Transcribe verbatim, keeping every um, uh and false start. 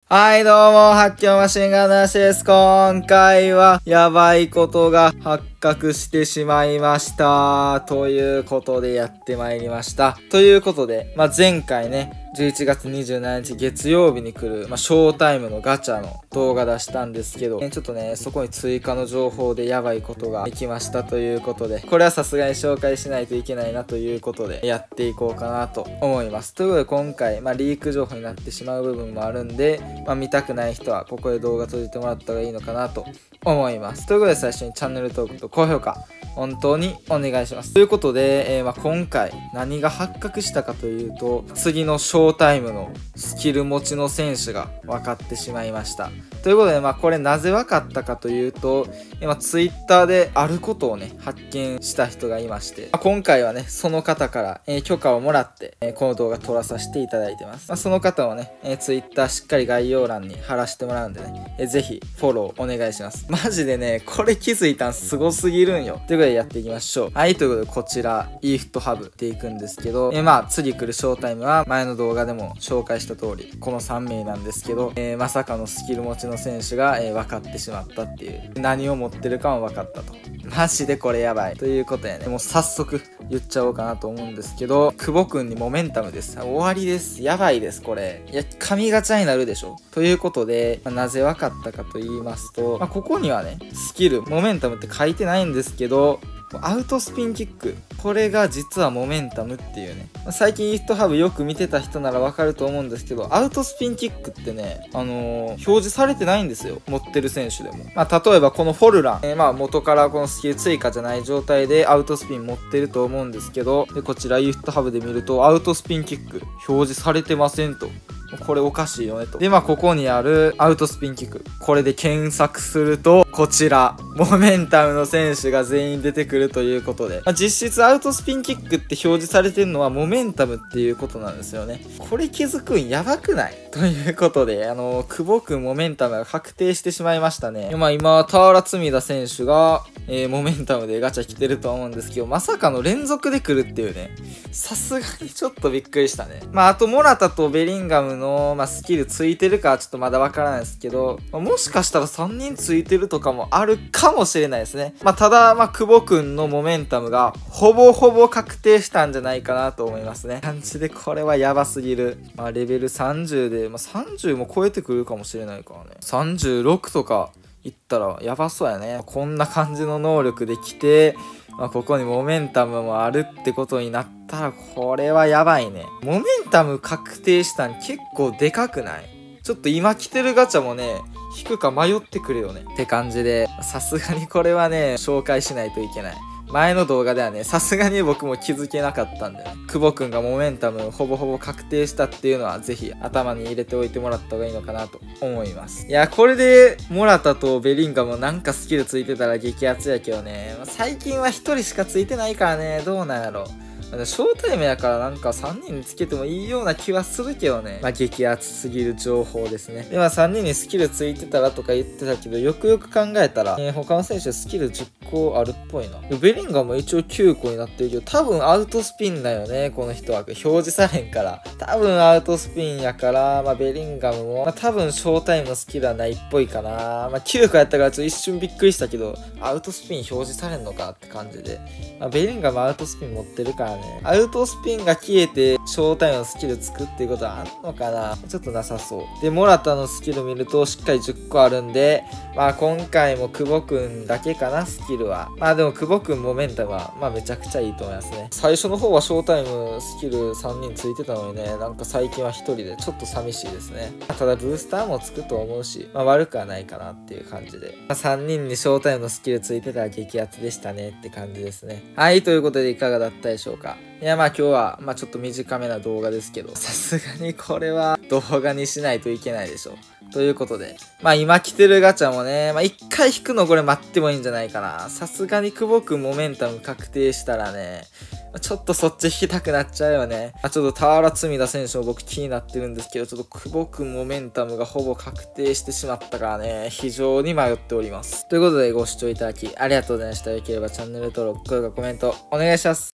はい、どうも、発狂マシンガンダッシュです。今回は、やばいことが発覚してしまいました。ということでやってまいりました。ということで、まあ、前回ね、じゅういちがつにじゅうしちにち月曜日に来る、まあ、ショータイムのガチャの動画出したんですけど、ちょっとね、そこに追加の情報でやばいことができましたということで、これはさすがに紹介しないといけないなということで、やっていこうかなと思います。ということで今回、まあ、リーク情報になってしまう部分もあるんで、まあ、見たくない人はここで動画閉じてもらった方がいいのかなと思います。ということで最初にチャンネル登録と高評価、本当にお願いします。ということで、えー、まあ今回何が発覚したかというと、次のショータイムのスキル持ちの選手が分かってしまいました。ということで、まあこれなぜ分かったかというと、今ツイッターであることをね、発見した人がいまして、まあ、今回はね、その方から、えー、許可をもらって、えー、この動画撮らさせていただいてます。まあ、その方をね、えー、ツイッターしっかり概要欄に貼らせてもらうんでね、えー、ぜひフォローお願いします。マジでね、これ気づいたんすごすぎるんよ。ということでやっていきましょう。はい、ということでこちら、イーフトハブでいくんですけど、えー、まあ次来るショータイムは前の動画でも紹介した通り、このさんめいなんですけど、えー、まさかのスキル持ちの選手が、えー、分かってしまったっていう。何を持ってるかも分かったと。マジでこれやばい。ということやね、もう早速言っちゃおうかなと思うんですけど、久保くんにモメンタムです。終わりです。やばいです、これ。いや、神ガチャになるでしょ。ということで、まあ、なぜ分かったかと言いますと、まあ、ここにはね、スキル、モメンタムって書いてないんですけど、アウトスピンキック。これが実はモメンタムっていうね。最近イーフトハブよく見てた人ならわかると思うんですけど、アウトスピンキックってね、あのー、表示されてないんですよ。持ってる選手でも。まあ、例えばこのフォルラン。えー、まあ、元からこのスキル追加じゃない状態でアウトスピン持ってると思うんですけど、で、こちらイーフトハブで見ると、アウトスピンキック表示されてませんと。これおかしいよねと。で、まあ、ここにあるアウトスピンキック。これで検索すると、こちら、モメンタムの選手が全員出てくるということで。まあ、実質アウトスピンキックって表示されてるのはモメンタムっていうことなんですよね。これ気づくんやばくないということで、あのー、久保くんモメンタムが確定してしまいましたね。まあ、今、俵積田選手が、えー、モメンタムでガチャ来てると思うんですけど、まさかの連続で来るっていうね。さすがにちょっとびっくりしたね。まあ、あと、モラタとベリンガムの、まあ、スキルついてるかはちょっとまだわからないですけど、まあ、もしかしたらさんにんついてるとかもあるかもしれないですね。まあ、ただ、まあ、久保くんのモメンタムが、ほぼほぼ確定したんじゃないかなと思いますね。感じでこれはやばすぎる。まあ、レベルさんじゅうで、まあ、さんじゅうも超えてくるかもしれないからね。さんじゅうろくとか、いったらやばそうやね。こんな感じの能力で来て、まあ、ここにモメンタムもあるってことになったら、これはやばいね。モメンタム確定したん結構でかくない？ちょっと今来てるガチャもね、引くか迷ってくるよね。って感じで、さすがにこれはね、紹介しないといけない。前の動画ではね、さすがに僕も気づけなかったんでね。久保くんがモメンタムほぼほぼ確定したっていうのはぜひ頭に入れておいてもらった方がいいのかなと思います。いや、これでモラタとベリンガムなんかスキルついてたら激アツやけどね。最近はひとりしかついてないからね、どうなんやろ。ショータイムやからなんかさんにんにつけてもいいような気はするけどね。まあ激アツすぎる情報ですね。でまあさんにんにスキルついてたらとか言ってたけど、よくよく考えたら、えー、他の選手スキルじゅっこあるっぽいな。ベリンガムも一応きゅうこになってるけど、多分アウトスピンだよね、この人は。表示されんから。多分アウトスピンやから、まあベリンガムも、まあ多分ショータイムのスキルはないっぽいかな。まあきゅうこやったからちょっと一瞬びっくりしたけど、アウトスピン表示されんのかって感じで。まあベリンガムアウトスピン持ってるからね。アウトスピンが消えて、ショータイムのスキルつくっていうことはあんのかな？ちょっとなさそう。で、モラタのスキル見るとしっかりじゅっこあるんで、まあ今回も久保くんだけかな、スキルは。まあでも久保くんモメンタムは、まあめちゃくちゃいいと思いますね。最初の方はショータイムスキルさんにんついてたのにね、なんか最近はひとりでちょっと寂しいですね。ただブースターもつくと思うし、まあ悪くはないかなっていう感じで。まあさんにんにショータイムのスキルついてたら激アツでしたねって感じですね。はい、ということでいかがだったでしょうか。いやまあ今日はまあちょっと短めな動画ですけど、さすがにこれは動画にしないといけないでしょ。ということで、まあ今来てるガチャもね、まあ一回引くのこれ待ってもいいんじゃないかな。さすがに久保くんモメンタム確定したらね、ちょっとそっち引きたくなっちゃうよね。まあ、ちょっと俵積田選手も僕気になってるんですけど、ちょっと久保くんモメンタムがほぼ確定してしまったからね、非常に迷っております。ということでご視聴いただきありがとうございました。よければチャンネル登録、高評価、コメントお願いします。